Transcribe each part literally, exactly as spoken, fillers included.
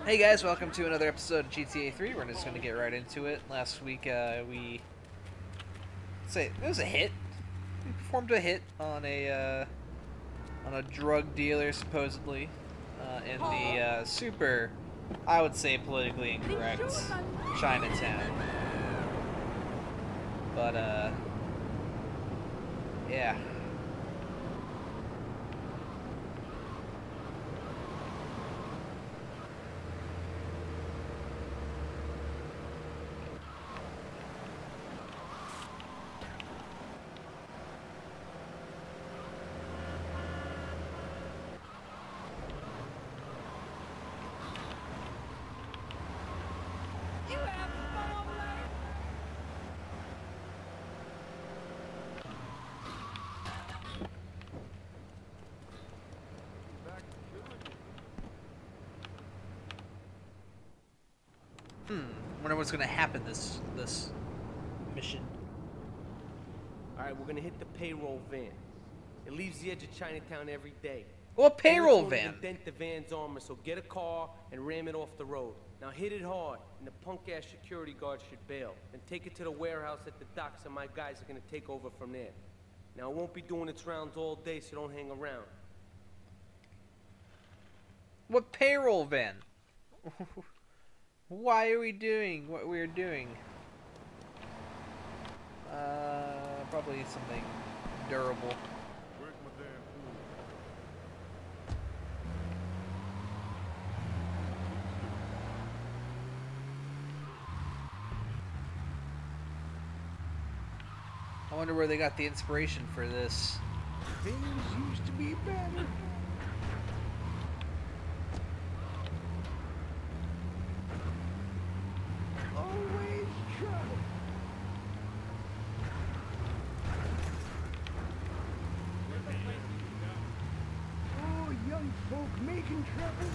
Hey guys, welcome to another episode of G T A three. We're just going to get right into it. Last week uh, we... say it was a hit. We performed a hit on a uh, on a drug dealer, supposedly, uh, in the uh, super, I would say, politically incorrect Chinatown. But, uh... yeah. Hmm. Wonder what's gonna happen this this mission. All right, we're gonna hit the payroll van. It leaves the edge of Chinatown every day. What payroll van? Dent the van's armor, so get a car and ram it off the road. Now hit it hard, and the punk-ass security guard should bail. Then take it to the warehouse at the docks, and my guys are gonna take over from there. Now it won't be doing its rounds all day, so don't hang around. What payroll van? Why are we doing what we're doing? Uh, probably something durable. Where's my damn I wonder where they got the inspiration for this. Things used to be better. Always trouble. Oh, young folk making trouble.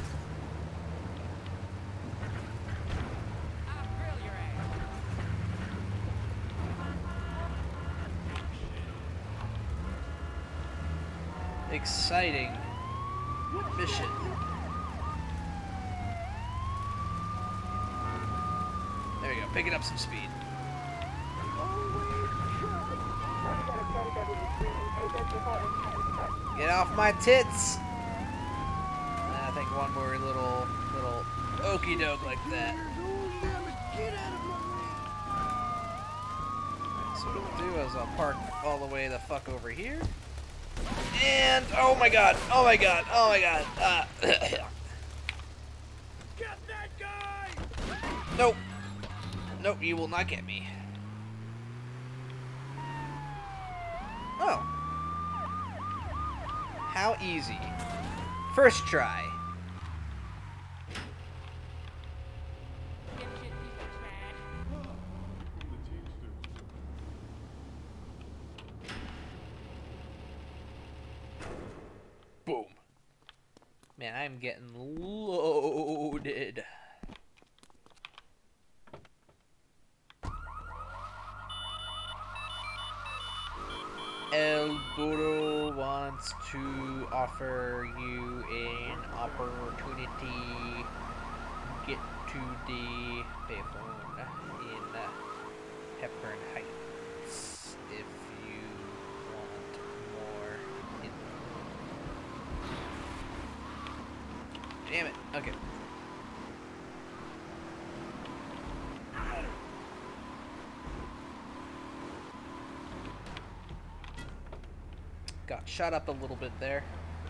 Exciting mission. There we go, picking up some speed. Get off my tits! I think one more little, little okey doke like that. So what I'll do is I'll park all the way the fuck over here. And, oh my god, oh my god, oh my god, uh, Get that guy! nope, nope, you will not get me. Oh. How easy. First try. Boom. Man, I'm getting loaded. El Burro wants to offer you an opportunity. Get to the payphone in Hepburn Heights if you want more info. Damn it. Okay. Got shot up a little bit there.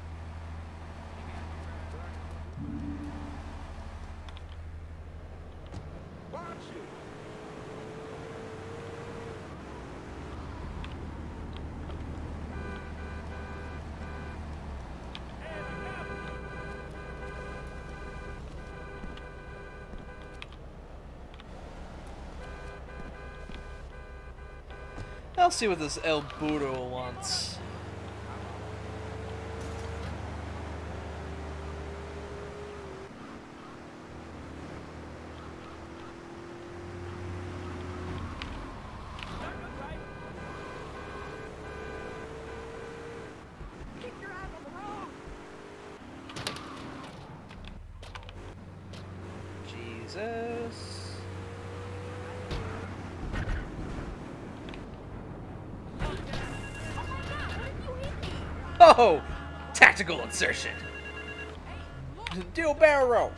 Watch it! I'll see what this El Burro wants. Jesus. Oh! Tactical insertion. Del Burro.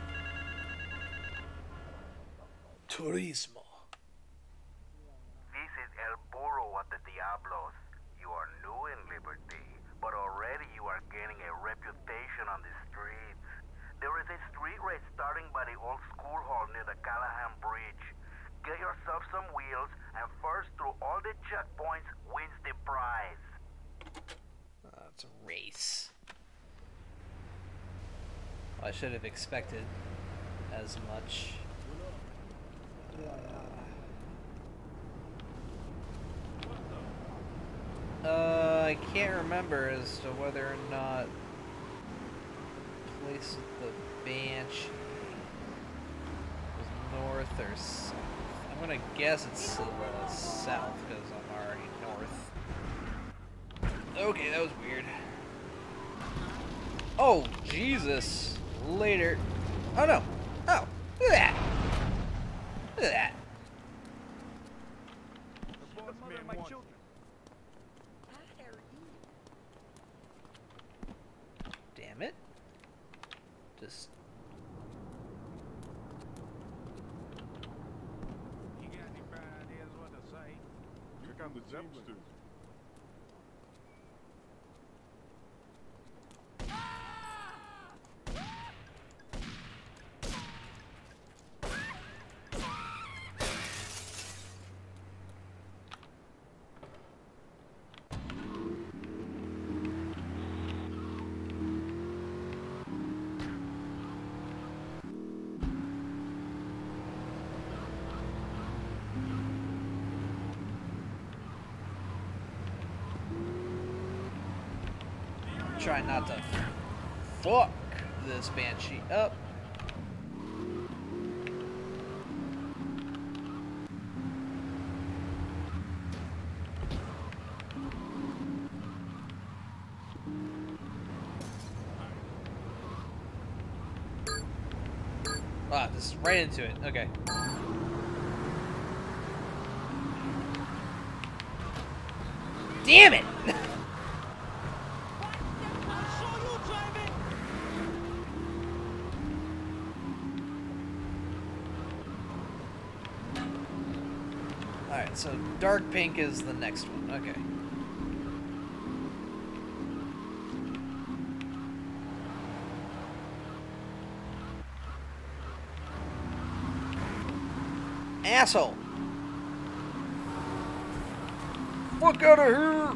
Turismo. This is El Burro of the Diablos. You are new in Liberty, but already you are gaining a reputation on the streets. There is a street race starting by the old school hall near the Callahan Bridge. Get yourself some wheels, and first through all the checkpoints wins the prize. Uh, it's a race. Well, I should have expected as much. Uh, I can't remember as to whether or not the place with the Banshee was north or south. I'm gonna guess it's uh, south because I'm already north. Okay, that was weird. Oh, Jesus. Later. Oh, no. Oh, look at that. Look at that. Damn it. Just... You got any bright ideas what to say? Check out the dumpster. Try not to fuck this Banshee up. Ah, this is right into it. Okay. Damn it! Alright, so dark pink is the next one. Okay. Asshole! Fuck out of here!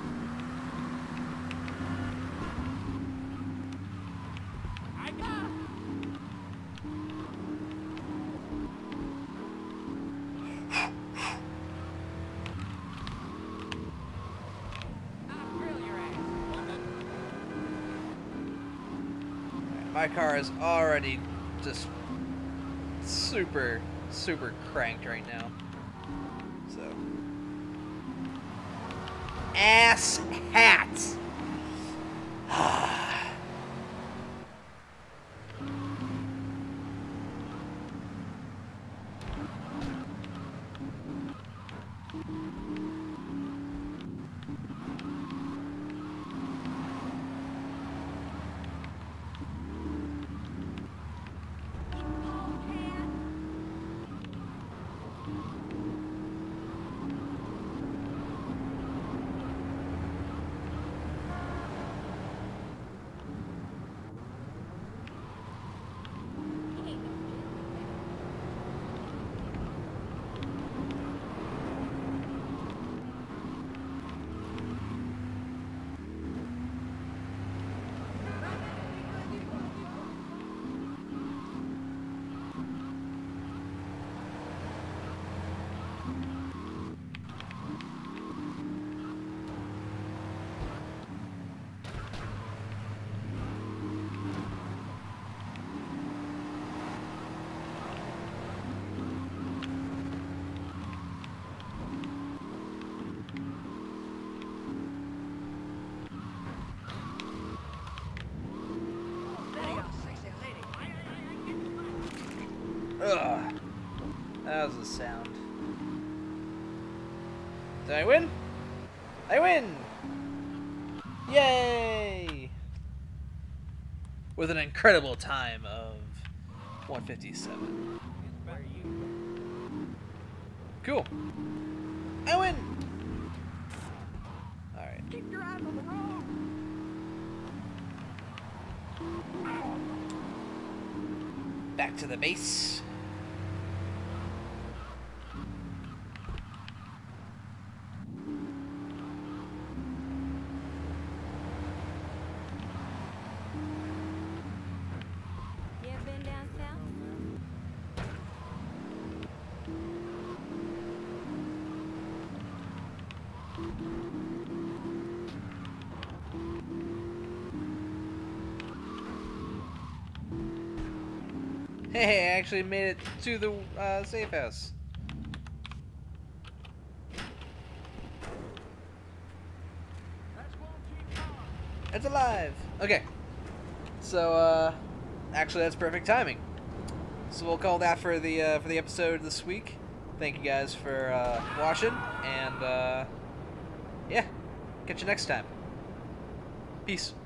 My car is already just super, super cranked right now. So. Ass hats! Ugh. That was a sound. Did I win? I win! Yay! With an incredible time of one fifty-seven. Cool. I win! Alright. Keep your eyes on the road. Back to the base. You ever been down south? Hey, I actually made it to the uh, safe house. It's alive! Okay. So, uh, actually that's perfect timing. So we'll call that for the, uh, for the episode this week. Thank you guys for, uh, watching, and, uh, yeah. Catch you next time. Peace.